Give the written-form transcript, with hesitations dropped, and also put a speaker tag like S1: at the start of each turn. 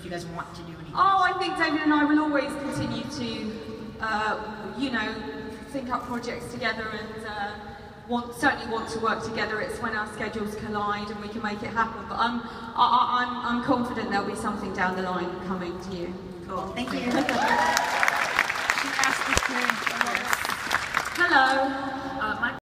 S1: you guys want to do anything?
S2: Oh, I think David and I will always continue to, you know, think up projects together and certainly want to work together. It's when our schedules collide and we can make it happen. But I'm confident there'll be something down the line coming to you.
S1: Cool. Thank you.
S3: She asked us to.
S2: Hello.